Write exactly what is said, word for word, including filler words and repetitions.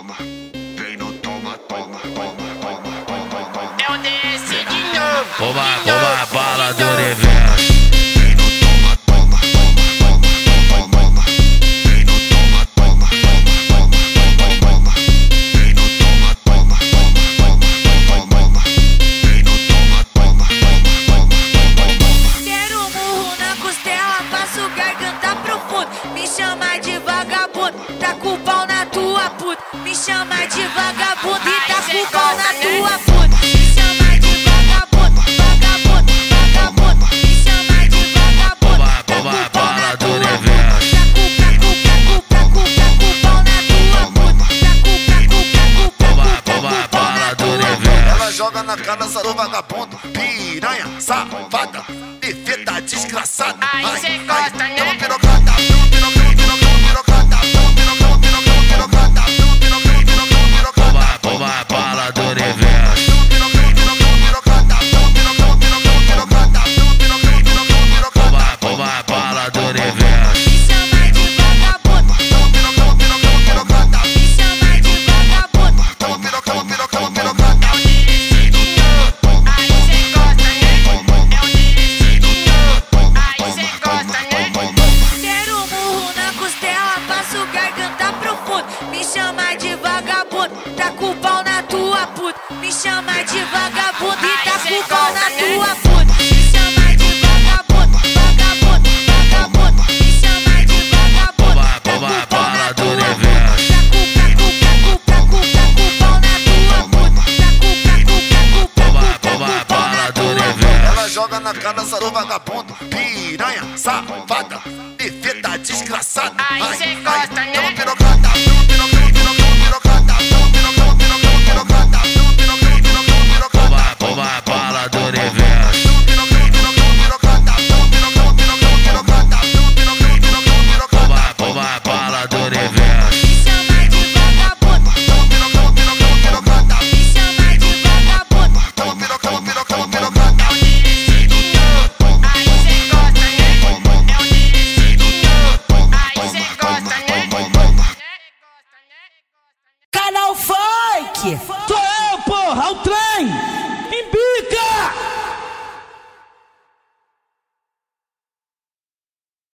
toma. Vem no toma, toma, toma, toma, toma, toma. Eu desci de novo. Oba, oba, bala do universo. Vem no toma, toma, toma, toma, toma, toma. Vem no toma, toma, toma, toma, toma, toma. Vem no toma, toma, toma, toma, toma, toma. Vem no toma, toma, toma, toma, toma, toma. Quero um murro na costela, passo garganta profundo. Me chama de vagabundo, tá com o pau na tua puta. Me chama de vagabundo e tá com o pau na tua puta. Me chama de vagabundo, vagabundo, vagabundo. Me chama de vagabundo, tá com o pau na tua puta. Tá com, tá com, tá com, tá com, tá com o pau na tua puta. Tá com, tá com, tá com, tá com, tá com o pau na tua puta. Ela joga na cara do vagabundo, piranha, safada, defeta desgraçada. Aí cê gosta, né? Toma pirocada, toma pirocada, toma pirocada, toma pirocada, toma pirocada, toma pirocada, toma pirocada. Oba, oba, bala do universo. Toma pirocada, toma pirocada, toma pirocada, toma pirocada, toma pirocada. Oba, oba, bala do universo. Me chama de vagabundo, Toma pirocada, toma pirocada, me chama de vagabundo. toma pirocada, toma pirocada. Eu desci de novo. Aí cê gosta, né? Eu desci de novo. Aí cê gosta, né? Quero um murro na costela, passo garganta profundo. Me chama de vagabundo, tá com o pau na tua puta. Me chama de vagabundo e tá com o pau na tua puta. Me chama de vagabundo, vagabundo, vagabundo. Me chama de vagabundo, Oba, tá com oba, o pau na bala do tua puta. universo. Tá com, tá com, tá com, tá com, tá com o pau na tua puta. Tá com, tá com, tá com, tá com, Oba, tá com oba, o pau na bala do tua puta. universo. Ela joga na cara do vagabundo, piranha, safada, defeta desgraçada. Aí cê gosta, né? Toma pirocada, toma pirocada, toma pirocada, toma pirocada, toma pirocada, toma pirocada, toma pirocada. Oba, oba, bala do universo. Toma pirocada, toma pirocada, toma pirocada, toma pirocada, toma pirocada, toma pirocada. Oba, oba, bala do universo. Me chama de vagabundo, Toma pirocada, toma pirocada, me chama de vagabundo. toma pirocada, toma pirocada. Eu desci de novo. Aí cê gosta, né? Eu desci de novo. Aí cê gosta, né? Canal Funk! Sou eu, porra, o trem!